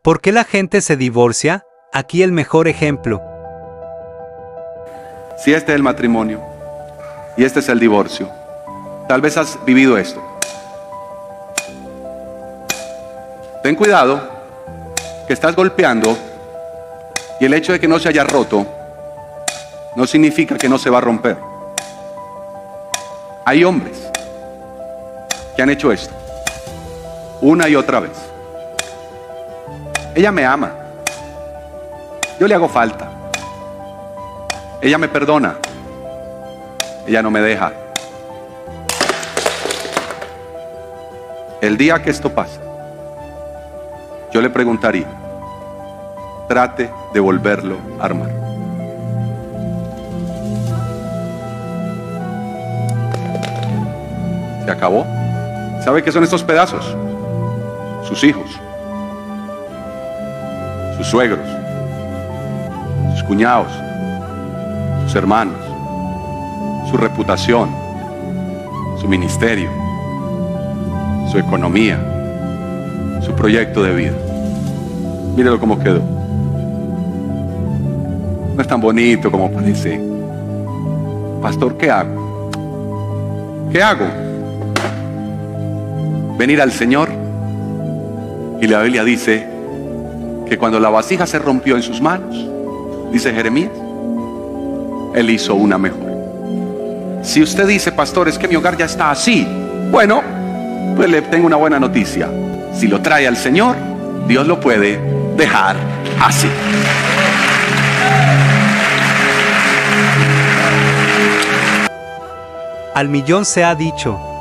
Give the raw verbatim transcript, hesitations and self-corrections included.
¿Por qué la gente se divorcia? Aquí el mejor ejemplo. Si este es el matrimonio y este es el divorcio, tal vez has vivido esto. Ten cuidado que estás golpeando y el hecho de que no se haya roto no significa que no se va a romper. Hay hombres que han hecho esto una y otra vez. Ella me ama, yo le hago falta, ella me perdona, ella no me deja. El día que esto pasa, yo le preguntaría, trate de volverlo a armar. Se acabó. ¿Sabe qué son estos pedazos? Sus hijos, sus suegros, sus cuñados, sus hermanos, su reputación, su ministerio, su economía, su proyecto de vida. Mírelo cómo quedó. No es tan bonito como parece. Pastor, ¿qué hago? ¿Qué hago? Venir al Señor. Y la Biblia dice que cuando la vasija se rompió en sus manos, dice Jeremías, Él hizo una mejor. Si usted dice, pastor, es que mi hogar ya está así, bueno, pues le tengo una buena noticia. Si lo trae al Señor, Dios lo puede dejar así. Al millón se ha dicho.